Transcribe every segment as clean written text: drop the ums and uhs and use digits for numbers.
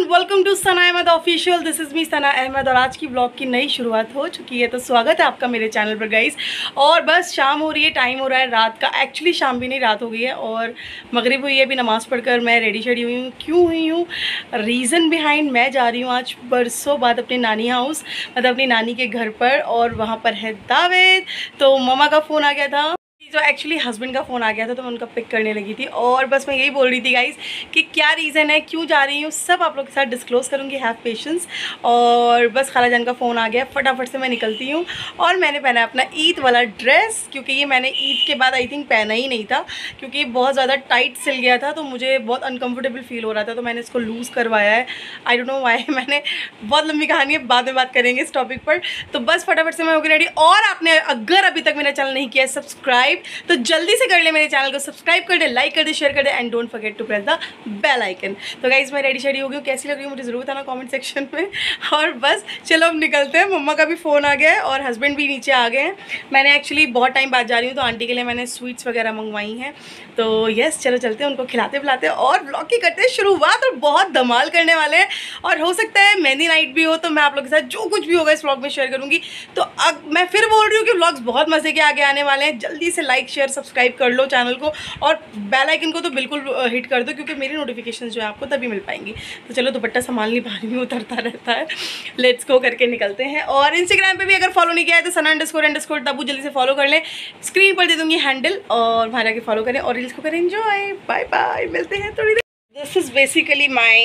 Everyone, welcome to Sana Ahmed official. This is me Sana Ahmed और आज की ब्लॉग की नई शुरुआत हो चुकी है। तो स्वागत है आपका मेरे चैनल पर गाइस। और बस शाम हो रही है, टाइम हो रहा है रात का। एक्चुअली शाम भी नहीं, रात हो गई है और मगरिब हुई है। अभी नमाज़ पढ़कर मैं रेडी शेडी हुई हूँ। क्यों हुई हूँ, रीज़न बिहाइंड, मैं जा रही हूँ आज बरसों बाद अपने नानी हाउस, मतलब अपनी नानी के घर पर, और वहाँ पर है दावत। तो ममा का फ़ोन आ गया था, जो एक्चुअली हस्बैंड का फ़ोन आ गया था, तो मैं उनका पिक करने लगी थी। और बस मैं यही बोल रही थी गाइस कि क्या रीज़न है, क्यों जा रही हूँ, सब आप लोग के साथ डिस्क्लोज़ करूँगी। Have patience. और बस खालाजान का फ़ोन आ गया, फटाफट से मैं निकलती हूँ। और मैंने पहना है अपना ईद वाला ड्रेस, क्योंकि ये मैंने ईद के बाद आई थिंक पहना ही नहीं था, क्योंकि बहुत ज़्यादा टाइट सिल गया था, तो मुझे बहुत अनकम्फर्टेबल फील हो रहा था। तो मैंने इसको लूज़ करवाया है। I don't know why. मैंने बहुत लंबी कहानी है, बाद में बात करेंगे इस टॉपिक पर। तो बस फटाफट से मैं होगी रेडी। और आपने अगर अभी तक मेरा चैनल नहीं किया है सब्सक्राइब, तो जल्दी से कर ले, मेरे चैनल को सब्सक्राइब कर दे, लाइक कर दे, शेयर कर दे, and don't forget to press the bell icon. तो गाइस मैं रेडी शेडी हो गई हूँ। कैसी लग रही हूँ मुझे ज़रूर बताना कमेंट सेक्शन में। और बस चलो अब निकलते हैं। मम्मा का भी फ़ोन आ गया है और हस्बैंड भी नीचे आ गए हैं। मैंने एक्चुअली बहुत टाइम बाद जा रही हूँ, तो आंटी के लिए मैंने स्वीट्स वगैरह मंगवाई हैं। तो यस, चलो चलते हैं, उनको खिलाते पिलाते और ब्लॉग की करते हैं शुरुआत। और बहुत धमाल करने वाले हैं, और हो सकता है मेहंदी नाइट भी हो, तो मैं आप लोग के साथ जो कुछ भी होगा इस ब्लॉग में शेयर करूँगी। तो अब मैं फिर बोल रही हूँ कि ब्लॉग्स बहुत मज़े के आगे आने वाले हैं। जल्दी से लाइक शेयर सब्सक्राइब कर लो चैनल को, और बेल आइकन को तो बिल्कुल हिट कर दो, क्योंकि मेरी नोटिफिकेशन जो है आपको तभी मिल पाएंगी। तो चलो, दुपट्टा संभाल नहीं पा रही हूँ, उतरता रहता है। लेट्स गो करके निकलते हैं। और इंस्टाग्राम पे भी अगर फॉलो नहीं किया है तो सना___ तबू जल्दी से फॉलो कर लें। स्क्रीन पर दे दूँगी हैंडल, और वहाँ जाके फॉलो करें और रील्स को करें एंजॉय। बाय बाय, मिलते हैं थोड़ी देर। This is basically my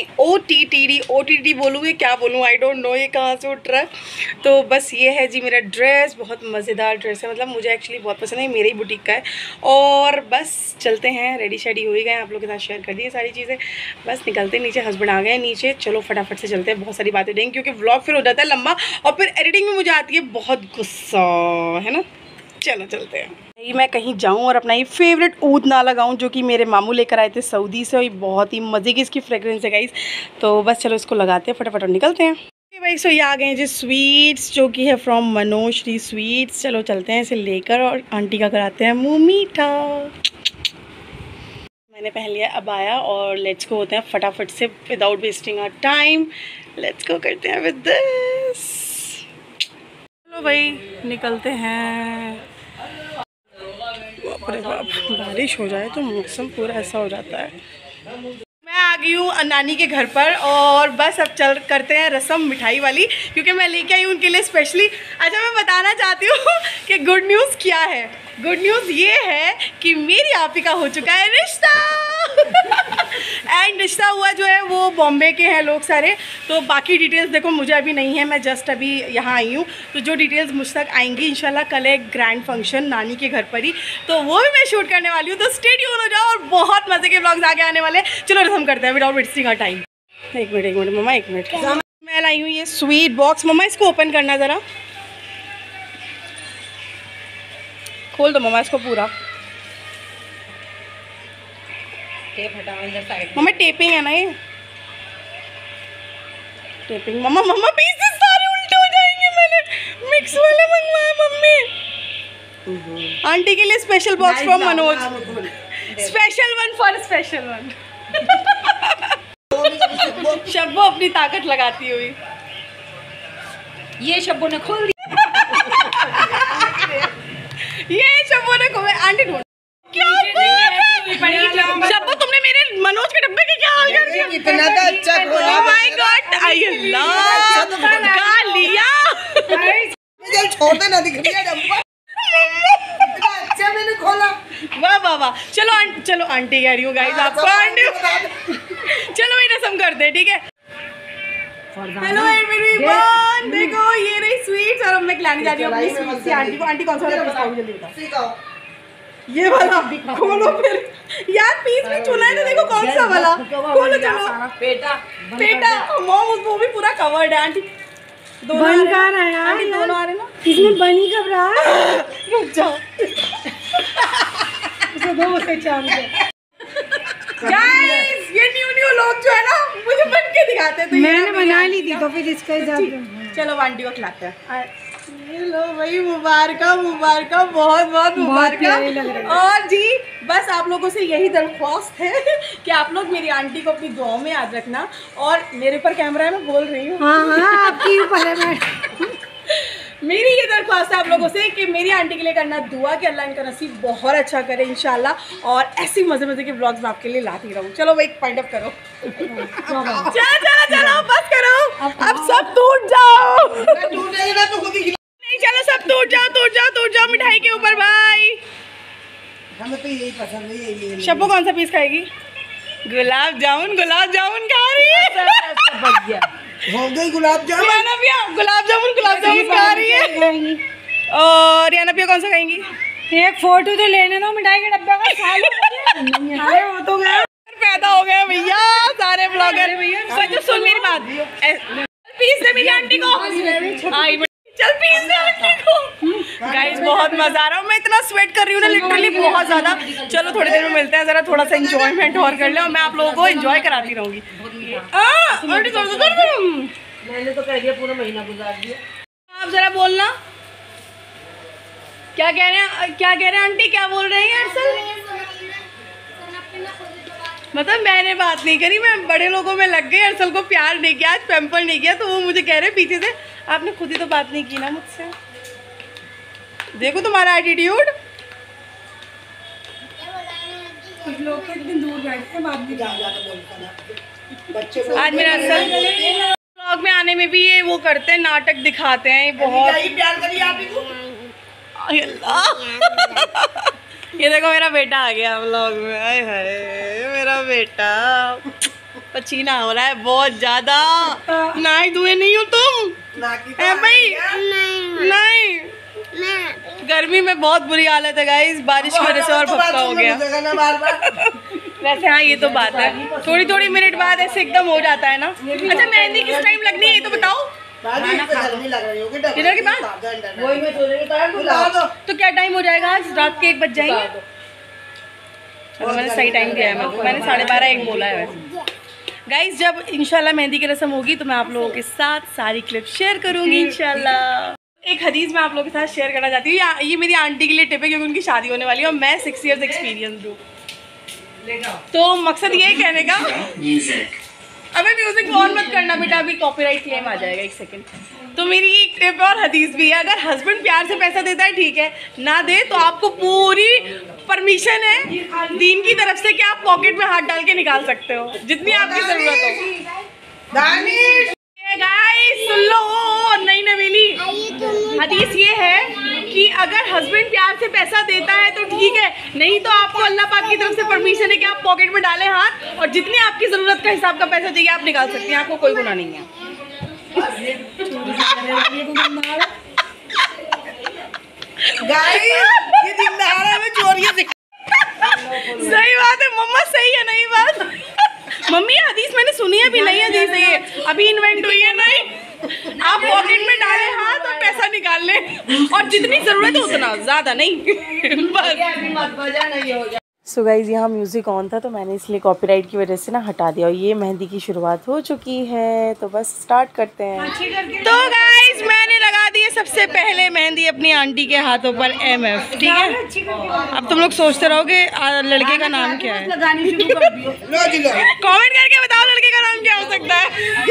OTT बोलूँ या क्या बोलूँ, आई डोंट नो ये कहाँ से उठ रहा है। तो बस ये है जी मेरा ड्रेस, बहुत मज़ेदार ड्रेस है, मतलब मुझे एक्चुअली बहुत पसंद है, मेरे ही बुटीक का है। और बस चलते हैं, रेडी शेडी हो ही गए, आप लोग के साथ शेयर कर दी सारी चीज़ें। बस निकलते हैं नीचे, हस्बैंड आ गए हैं नीचे। चलो फटाफट से चलते हैं, बहुत सारी बातें देंगे, क्योंकि व्लॉग फिर हो जाता है लंबा, और फिर एडिटिंग में मुझे आती है बहुत गुस्सा, है ना। चलो चलते हैं। मैं कहीं जाऊं और अपना ये फेवरेट ऊद ना लगाऊं, जो कि मेरे मामू लेकर आए थे सऊदी से, और ये बहुत ही मज़े की इसकी फ्रेगरेंस है गाइस। तो बस चलो इसको लगाते हैं फटाफट और निकलते हैं। भाई सो ये आ गए हैं जी स्वीट्स, जो कि है फ्रॉम मनोश्री स्वीट्स। चलो चलते हैं इसे लेकर, और आंटी का कराते हैं मुँह मीठा। मैंने पहन लिया अबाया, और लेट्स गो होते हैं फटाफट से, without wasting our time. Let's go करते हैं विद दिस। चलो भाई निकलते हैं। अरे बाप, बारिश हो जाए तो मौसम पूरा ऐसा हो जाता है। मैं आ गई हूँ नानी के घर पर, और बस अब चल करते हैं रस्म मिठाई वाली, क्योंकि मैं लेके आई हूँ उनके लिए स्पेशली। अच्छा, मैं बताना चाहती हूँ कि गुड न्यूज़ क्या है। गुड न्यूज़ ये है कि मेरी आपी का हो चुका है रिश्ता। एंड रिश्ता हुआ जो है वो बॉम्बे के हैं लोग सारे। तो बाकी डिटेल्स देखो मुझे अभी नहीं है, मैं जस्ट अभी यहाँ आई हूँ। तो जो डिटेल्स मुझ तक आएंगी इंशाल्लाह, कल एक ग्रैंड फंक्शन नानी के घर पर ही, तो वो भी मैं शूट करने वाली हूँ। तो स्टे ट्यून हो जाओ, और बहुत मज़े के व्लॉग्स आगे आने वाले हैं। चलो रस्म करते हैं विदाउट वेस्टिंग आवर टाइम। एक मिनट मम्मा, एक मिनट। मैं लाई हूँ ये स्वीट बॉक्स। मम्मा इसको ओपन करना ज़रा, खोल दो मम्मा इसको पूरा। टेप हटाओ इधर साइड। मम्मा टेपिंग है ना ये, टेपिंग। मम्मा पीसेस सारे उल्टे हो जाएंगे, मैंने मिक्स वाले मंगवाए मम्मी। आंटी के लिए special box from Manoj, special one for special one. Shabbo अपनी ताकत लगाती हुई, ये शब्बो ने खोल दिया। ये शब्बो ने खोल। आंटी ढूंढ, शब्बो तुमने मेरे मनोज के डब्बे के क्या हाल कर दिया। इतना तो अच्छा खोला। ओह माय गॉड, आई अल्लाह, का लिया। चल छोड़ दे ना, दिख रही है डब्बा। इतना अच्छा मैंने खोला। वाह वाह वाह। चलो आंटी कह रही हूँ गाइस आपको, आंटी। चलो भाई रस्म करते हैं, ठीक है। हेलो एवरीवन, देखो ये रही स्वीट्स, और अब मैं खिलाने जा रही हूँ अपनी स्वीट्स से आंटी को। आंटी कौन सा वाला पीस खाओगी, जल्दी बताओ। ये वाला खोलो फिर यार, पीस भी चुना है तो देखो कौन सा वाला खोलो। चलो पेटा मॉम, वो भी पूरा कवर्ड है। आंटी दोनों आ रहे हैं, आंटी दोनों आ रहे हैं ना, इसमें बनी कब रहा है। रुक जाओ, दो उसे चांद गाइस, ये न्यू लोग जो है ना मुझे बन के दिखाते हैं, तो मैंने बना ली थी, तो फिर इसका चलो आंटी को खिलाते हैं। लो भाई, मुबारक मुबारक, बहुत बहुत मुबारक। और जी बस आप लोगों से यही दरख्वास्त है कि आप लोग मेरी आंटी को अपनी दुआओं में याद रखना। और मेरे ऊपर कैमरा है, मैं बोल रही हूँ। हाँ आपकी ऊपर है। मेरी ये दरख्वास्त है आप लोगों से कि मेरी आंटी के लिए करना दुआ कि अल्लाह इनका नसीब बहुत अच्छा करे इंशाल्लाह। और ऐसी मज़े मज़े के ब्लॉग्स मैं आपके लिए लाती रहूँ। चलो भाई पॉइंट अप करो। चलो बस करो, अब सब टूट जाओ। नहीं चलो सब टूट जाओ मिठाई के ऊपर भाई। हमें तो यही पसंद है। ये शब्बू कौन सा पीस खाएगी? गुलाब जामुन खा रही है। हो गई गुलाब जामुन खा रही है। और रियाना पिया कौन सा खाएंगी? एक फोटो तो लेने दो मिठाई के डब्बे का। अरे वो तो गया पैदा हो गया भैया सारे ब्लॉगर। भैया सुन मेरी बात, पीस दे मेरी आंटी को। चल पीस दे आंटी को। गाइस बहुत मजा आ रहा है, मैं इतना स्वेट कर रही हूँ ना लिटरली बहुत ज्यादा। चलो थोड़ी देर में मिलते हैं, जरा थोड़ा सा एंजॉयमेंट और कर ले और मैं आप लोगों को एंजॉय कराती रहूंगी। मैंने तो कह दिया पूरा महीना गुजार दिया। आप जरा बोलना क्या कह रहे हैं आंटी, क्या बोल रही हैं? अरसल मतलब मैंने बात नहीं करी, मैं बड़े लोगों में लग गई। अरसल को प्यार नहीं किया, आज पैम्पर नहीं किया, तो वो मुझे कह रहे पीछे से आपने खुद ही तो बात नहीं की ना मुझसे। देखो तुम्हारा एटीट्यूड। कुछ लोग के इतने दूर बैठते हैं बात भी बच्चे आज मेरा अरसल ब्लॉग में आने में भी ये वो करते हैं, नाटक दिखाते हैं। ये बहुत प्यार करिए आप ही को। ये देखो मेरा बेटा आ गया व्लॉग में। हाय हाय मेरा बेटा पसीना हो रहा है बहुत ज्यादा। नहाए धुए नहीं हो तुम? भाई नहीं, गर्मी में बहुत बुरी हालत है गाइस, बारिश की वजह से और भपका हो गया। वैसे हाँ ये तो बात है, थोड़ी थोड़ी मिनट बाद ऐसे एकदम हो जाता है ना। अच्छा मेहंदी किस टाइम लगनी है ये तो बताओ। डिनर के बाद तो क्या टाइम हो जाएगा? आज रात के 1 बज जाएंगे। चलो मैंने सही टाइम दिया है, मैंने 12:30 1 बोला है। वैसे गाइस जब इंशाल्लाह मेहंदी की रस्म होगी तो मैं आप लोगों के साथ सारी क्लिप शेयर करूंगी इंशाल्लाह। एक हदीस मैं आप लोगों के साथ शेयर करना चाहती हूँ। ये मेरी आंटी के लिए टिप है क्योंकि उनकी शादी होने वाली है और मैं 6 इयर्स एक्सपीरियंस दूँ। तो मकसद ये कहने का, अबे म्यूजिक ऑन मत करना बेटा, अभी कॉपीराइट क्लेम आ जाएगा। 1 सेकंड। तो मेरी एक टिप और हदीस भी है, अगर हस्बैंड प्यार से पैसा देता है ठीक है, ना दे तो आपको पूरी परमिशन है दीन की तरफ से कि आप पॉकेट में हाथ डाल के निकाल सकते हो जितनी आपकी जरूरत हो। गाइस सुन लो, नई नवेली हदीस ये है कि अगर हस्बैंड प्यार से पैसा देता है तो ठीक है, नहीं तो आपको अल्लाह पाक की तरफ से परमिशन है कि आप पॉकेट में डालें हाथ और जितनी आपकी ज़रूरत का हिसाब का पैसा चाहिए आप निकाल सकती हैं, आपको कोई गुनाह नहीं है। सही बात है मम्मा, सही है। नहीं बात मम्मी हदीस मैंने सुनी है, अभी नई हदीस है ये, अभी इन्वेंट हुई है। नहीं आप पॉकेट में डालें हाथ और पैसा निकाल लें और जितनी जरूरत है उतना, ज्यादा नहीं बस। सो गाइज यहाँ म्यूज़िक ऑन था तो मैंने इसलिए कॉपीराइट की वजह से ना हटा दिया। और ये मेहंदी की शुरुआत हो चुकी है तो बस स्टार्ट करते हैं। तो गाइज मैंने लगा दी है सबसे पहले मेहंदी अपनी आंटी के हाथों पर MF, ठीक है। अब तुम लोग सोचते रहोगे लड़के का नाम क्या है, कमेंट करके बताओ लड़के का नाम क्या हो सकता है।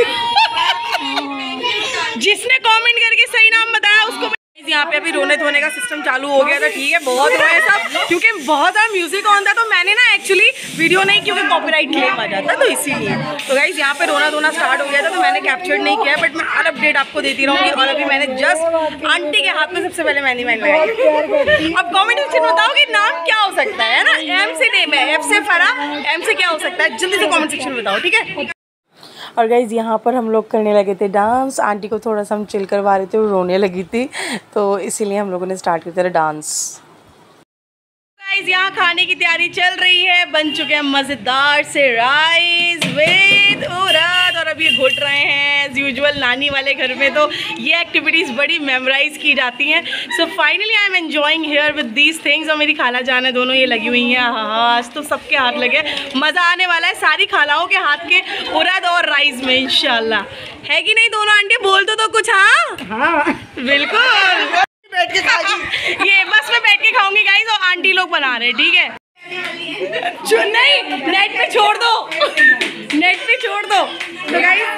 जिसने कमेंट करके सही नाम बताया उसको। यहाँ पे अभी रोने धोने का सिस्टम चालू हो गया था, ठीक है, बहुत रोए सब क्योंकि बहुत ज़्यादा म्यूजिक ऑन था। तो मैंने ना एक्चुअली वीडियो नहीं क्योंकि कॉपीराइट क्लेम आ जाता तो इसीलिए। तो गाइस यहाँ पे रोना धोना स्टार्ट हो गया था तो मैंने कैप्चर नहीं किया, बट मैं हर अपडेट आपको देती रहूँगी। और अभी मैंने जस्ट आंटी के हाथ में सबसे पहले मेहंदी लगाई। अब कॉमेंट सेक्शन में बताओ कि नाम क्या हो सकता है ना। M से नेम है, F से फरा, M से क्या हो सकता है, जल्दी से कॉमेंट सेक्शन में बताओ, ठीक है। और गाइज़ यहाँ पर हम लोग करने लगे थे डांस। आंटी को थोड़ा सा हम चिल करवा रहे थे, वो रोने लगी थी तो इसीलिए हम लोगों ने स्टार्ट किया था डांस। गाइज़ यहाँ खाने की तैयारी चल रही है, बन चुके हैं मज़ेदार से राइस विद उड़द और अभी घुट रहे हैं एज यूजुअल। यूजुअल नानी वाले घर में तो ये एक्टिविटीज़ बड़ी मेमोराइज की जाती हैं। So finally I am enjoying here with these things. और मेरी खाला जान है दोनों ये लगी हुई हैं। हाँ, आज तो सबके हाथ लगे, मज़ा आने वाला है सारी खालाओं के हाथ के उड़द और राइस में इंशाल्लाह। है कि नहीं दोनों आंटी? बोल तो कुछ। हाँ बिल्कुल, बैठ के खाएगी। ये बस मैं बैठ के खाऊंगी गाइस, और आंटी लोग बना रहे हैं, ठीक है? नहीं, नेट पे छोड़ दो, नेट पे छोड़ दो। तो गाइस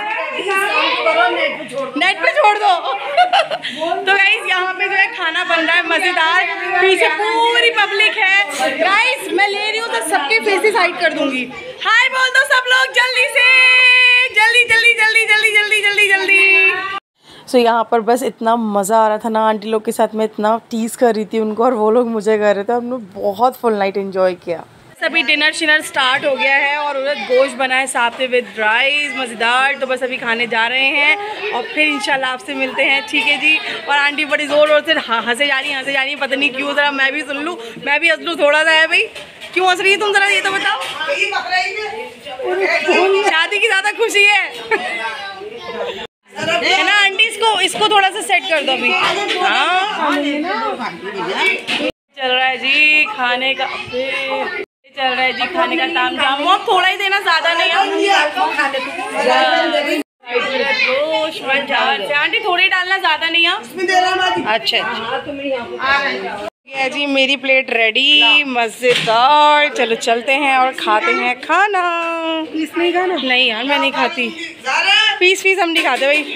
नेट पे छोड़ दो। तो गाइस यहाँ पे जो है खाना बन रहा है मज़ेदार, पीछे पूरी पब्लिक है गाइस। मैं ले रही हूँ तो सबके फेसेस हाइड कर दूंगी। हाय बोल दो सब लोग जल्दी से, जल्दी जल्दी जल्दी जल्दी जल्दी जल्दी जल्दी। सो यहाँ पर बस इतना मज़ा आ रहा था ना, आंटी लोग के साथ मैं इतना टीज़ कर रही थी उनको और वो लोग मुझे कर रहे थे। हमने बहुत फुल नाइट एंजॉय किया। सभी डिनर शिनर स्टार्ट हो गया है और उधर गोश्त बना है साथ में विद राइस, मज़ेदार। तो बस अभी खाने जा रहे हैं और फिर इंशाल्लाह आपसे मिलते हैं, ठीक है जी? और आंटी बड़ी ज़ोर ज़ोर से हंसे जा रही है, पता नहीं क्यों। ज़रा मैं भी सुन लूँ, मैं भी हंस लूँ थोड़ा सा। है भाई, क्यों हंस रही है तुम? ज़रा ये तो बताओ। शादी की ज़्यादा खुशी है ना आंटी? इसको थोड़ा सा सेट कर दो अभी। हाँ चल रहा है जी खाने का, चल रहा है जी खाने का ताम झाम। अब थोड़ा ही देना, ज़्यादा नहीं। गोश्त आंटी थोड़ी ही डालना, ज़्यादा नहीं। अच्छा ये जी मेरी प्लेट रेडी, मज़ेदार। चलो चलते हैं और खाते हैं खाना। पीस नहीं खाना? नहीं यार मैं नहीं खाती, पीस हम नहीं खाते भाई।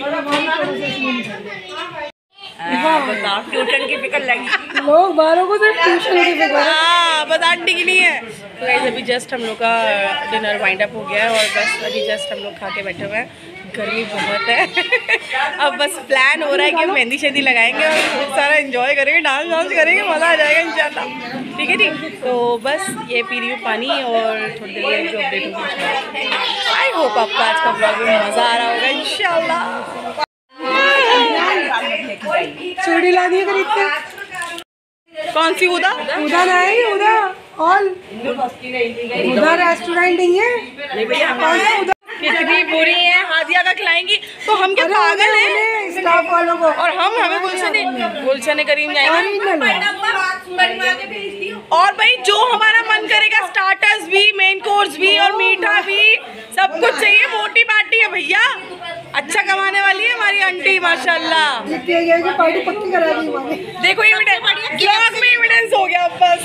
ट्यूशन की फिक्र लगी लोग बारों को सिर्फ ट्यूशन की फिक्र। हाँ बस आंटी की नहीं है। तो गाइस अभी जस्ट हम लोग का डिनर वाइंड अप हो गया है और बस अभी जस्ट हम लोग खा के बैठे हुए हैं। गर्मी बहुत है। अब बस प्लान हो रहा है कि मेहंदी शेंदी लगाएंगे और खूब सारा एंजॉय करेंगे, डांस करेंगे, मज़ा आ जाएगा इंशाल्लाह, ठीक है जी? तो बस ये पी रही हूँ पानी और थोड़ी देर में जो अपडेट होगी। आई होप आपका आज का ब्लॉग में मज़ा आ रहा होगा इंशाल्लाह। चूड़ी ला दिए खरीद के। कौन सी? उदा नहीं, उदा ऑल उदा रेस्टोरेंट नहीं है। कितनी बुरी है, हादिया का खिलाएंगी तो हम क्या पागल हैं स्टाफ वालों को? और हमें गुलशन करीम जाएंगे। और भाई जो हमारा मन करेगा, स्टार्टर्स भी, मेन कोर्स भी और मीठा भी, सब कुछ चाहिए। मोटी पार्टी है भैया, अच्छा कमाने वाली है हमारी आंटी माशाल्लाह। पार्टी पक्की करा दी हमारी। देखो ब्लॉग में एविडेंस हो गया बस।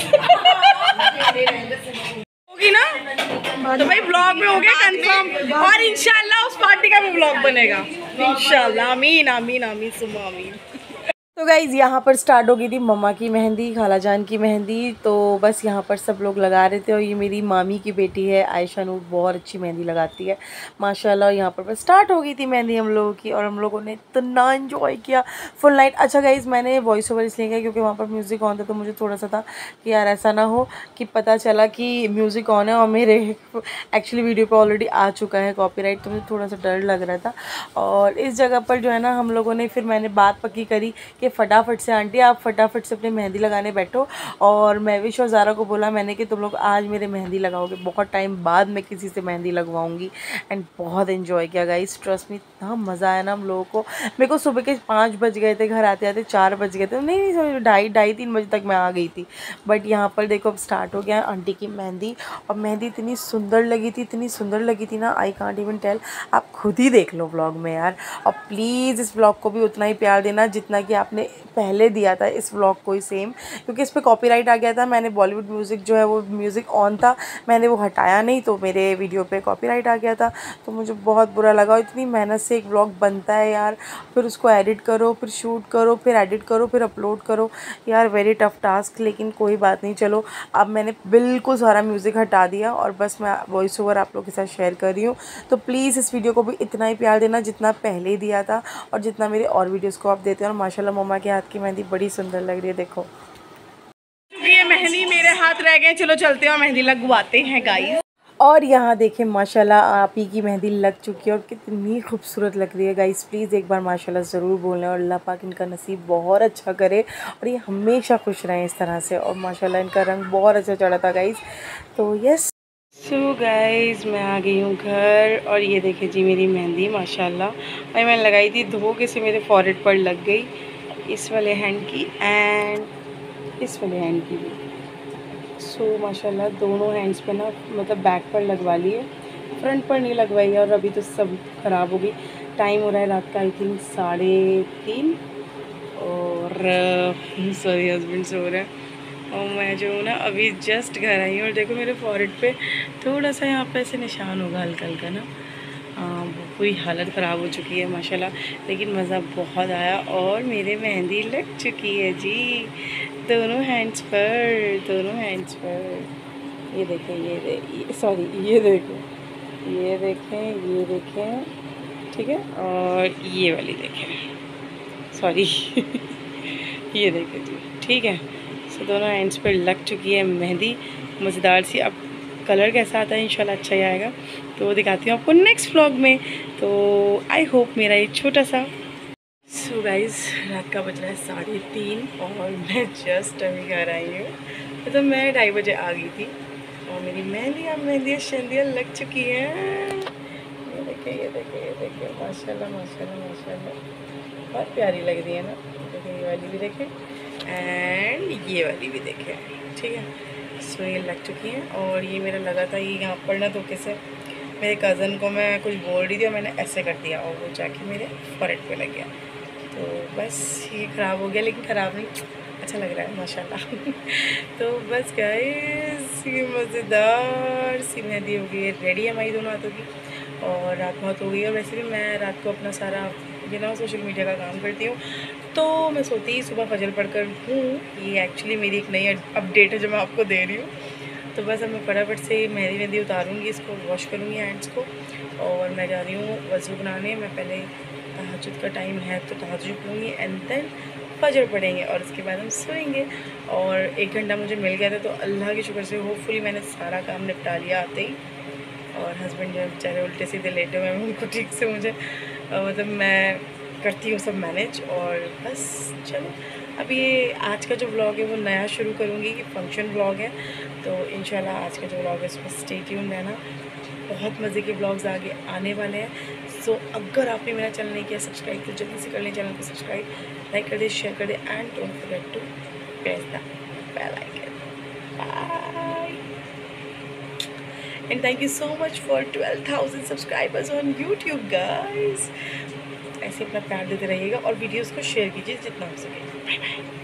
होगी ना तो भाई ब्लॉग में हो गया कंफर्म, और इंशाल्लाह उस पार्टी का भी ब्लॉग बनेगा इंशाल्लाह। आमीन आमीन आमीन सुम्मा आमीन। तो गाइज़ यहाँ पर स्टार्ट हो गई थी मम्मा की मेहंदी, खाला जान की मेहंदी। तो बस यहाँ पर सब लोग लगा रहे थे और ये मेरी मामी की बेटी है आयशा नूर, बहुत अच्छी मेहंदी लगाती है माशाल्लाह। यहाँ पर बस स्टार्ट हो गई थी मेहंदी हम लोगों की और हम लोगों ने इतना एंजॉय किया फुल नाइट। अच्छा गाइज़ मैंने वॉइस ओवर इसलिए किया क्योंकि वहाँ पर म्यूज़िक ऑन था, तो मुझे थोड़ा सा था कि यार ऐसा ना हो कि पता चला कि म्यूज़िक ऑन है और मेरे एक्चुअली वीडियो पर ऑलरेडी आ चुका है कॉपीराइट, तो मुझे थोड़ा सा डर लग रहा था। और इस जगह पर जो है ना हम लोगों ने फिर मैंने बात पक्की करी कि फटाफट से आंटी आप फटाफट से अपनी मेहंदी लगाने बैठो। और महविश और ज़ारा को बोला मैंने कि तुम लोग आज मेरे मेहंदी लगाओगे, बहुत टाइम बाद मैं किसी से मेहंदी लगवाऊंगी। एंड बहुत एंजॉय किया गाइस, ट्रस्ट में इतना मज़ा आया ना हम लोगों को। मेरे को सुबह के 5 बज गए थे, घर आते आते 4 बज गए थे, नहीं 2:30-3 बजे तक मैं आ गई थी। बट यहाँ पर देखो अब स्टार्ट हो गया आंटी की मेहंदी, और मेहंदी इतनी सुंदर लगी थी, इतनी सुंदर लगी थी ना, आई कांट इवन टेल। आप खुद ही देख लो व्लॉग में यार। और प्लीज़ इस व्लॉग को भी उतना ही प्यार देना जितना कि आपने पहले दिया था इस व्लॉग को ही सेम, क्योंकि इस पर कॉपीराइट आ गया था। मैंने बॉलीवुड म्यूज़िक जो है वो म्यूज़िक ऑन था, मैंने वो हटाया नहीं, तो मेरे वीडियो पे कॉपीराइट आ गया था, तो मुझे बहुत बुरा लगा। इतनी मेहनत से एक व्लॉग बनता है यार, फिर उसको एडिट करो, फिर शूट करो, फिर एडिट करो, फिर अपलोड करो यार, वेरी टफ टास्क। लेकिन कोई बात नहीं, चलो अब मैंने बिल्कुल सारा म्यूज़िक हटा दिया और बस मैं वॉइस ओवर आप लोग के साथ शेयर कर रही हूँ। तो प्लीज़ इस वीडियो को भी इतना ही प्यार देना जितना पहले दिया था और जितना मेरे और वीडियोज़ को आप देते हैं। और माशाल्लाह मम्मा के हाथ की मेहंदी बड़ी सुंदर लग रही है, देखो। ये मेहंदी मेरे हाथ रह गए, चलो चलते हैं और मेहंदी लगवाते हैं गाइस। और यहाँ देखें माशाल्लाह आप ही की मेहंदी लग चुकी है और कितनी खूबसूरत लग रही है गाइस। प्लीज़ एक बार माशाल्लाह ज़रूर बोलें और अल्लाह पाक इनका नसीब बहुत अच्छा करे और ये हमेशा खुश रहें इस तरह से। और माशाल्लाह इनका रंग बहुत अच्छा चढ़ा था गाइस। तो यस सो गाइस मैं आ गई हूँ घर और ये देखिए जी मेरी मेहंदी माशाल्लाह। और मैंने लगाई थी धोखे से मेरे फॉरहेड पर लग गई, इस वाले हैंड की एंड इस वाले हैंड की भी। सो माशाल्लाह दोनों हैंड्स पे ना मतलब बैक पर लगवा ली है, फ्रंट पर नहीं लगवाई है। और अभी तो सब ख़राब हो गई। टाइम हो रहा है रात का आई थिंक 3:30 और सॉरी हस्बैंड सो रहे हैं। और मैं जो हूँ ना अभी जस्ट घर आई हूँ और देखो मेरे फॉरहेड पे थोड़ा सा यहाँ पे ऐसे निशान होगा हल्का हल्का ना। पूरी हालत ख़राब हो चुकी है माशाल्लाह, लेकिन मज़ा बहुत आया। और मेरे मेहंदी लग चुकी है जी दोनों हैंड्स पर, दोनों हैंड्स पर। ये देखें, ये सॉरी ये देखें, ये देखें, ये देखें, ठीक है। और ये वाली देखें, सॉरी ये देखें जी, ठीक है। सो दोनों हैंड्स पर लग चुकी है मेहंदी मज़ेदार सी। अब कलर कैसा आता है इंशाल्लाह अच्छा ही आएगा, तो वो दिखाती हूँ आपको नेक्स्ट व्लॉग में। तो आई होप मेरा ये छोटा सा। सो गाइस रात का बज रहा है 3:30 और मैं जस्ट अभी घर आई हूँ। मतलब मैं 2:30 बजे आ गई थी और मेरी मेहंदियाँ शंदियाँ लग चुकी हैं। ये देखें, ये देखें, ये देखें, माशाल्लाह माशाल्लाह माशाल्लाह बहुत प्यारी लग रही है ना। देखें ये वाली भी देखें एंड ये वाली भी देखें, ठीक है। सो ये लग चुकी हैं। और ये मेरा लगा था ये यहाँ पर ना धोखे से मेरे कज़न को मैं कुछ बोल रही थी और मैंने ऐसे कर दिया और वो जाके मेरे फॉरहेड पे लग गया। तो बस ये ख़राब हो गया, लेकिन ख़राब नहीं, अच्छा लग रहा है माशाल्लाह तो बस गाइस ये मज़ेदार सी मेहंदी हो गई है रेडी है हमारी दोनों हाथों की। और रात बहुत हो गई है। वैसे भी मैं रात को अपना सारा सोशल मीडिया का काम करती हूँ, तो मैं सोती ही सुबह फजर पढ़कर हूँ। ये एक्चुअली मेरी एक नई अपडेट है जो मैं आपको दे रही हूँ। तो बस अब मैं फटाफट से मेहंदी उतारूँगी, इसको वॉश करूँगी हैंड्स को और मैं जा रही हूँ वज़ू बनाने। मैं पहले तहज्जुद का टाइम है तो तहज्जुद पढ़ूँगी एंड देन फजर पढ़ेंगे और उसके बाद हम सोएंगे। और 1 घंटा मुझे मिल गया था, तो अल्लाह के शुक्र से होपफुली मैंने सारा काम निपटा लिया आते ही। और हस्बैंड जो बेचारे उल्टे सीधे लेटे हुए हैं, उनको ठीक से मुझे मतलब मैं करती हूँ सब मैनेज। और बस चलो अब ये आज का जो व्लॉग है वो नया शुरू करूँगी कि फंक्शन व्लॉग है। तो इंशाल्लाह आज का जो व्लॉग है उसमें स्टे ट्यून रहना, बहुत मज़े के व्लॉग्स आगे आने वाले हैं। सो अगर आपने मेरा चैनल नहीं किया सब्सक्राइब तो जल्दी से कर लें चैनल को सब्सक्राइब, लाइक कर दे, शेयर कर दे and don't forget to press the bell icon. Bye and thank you so much for 12,000 subscribers on YouTube guys. ऐसे अपना प्यार देते रहिएगा और वीडियोस को शेयर कीजिए जितना हो सके। Bye bye.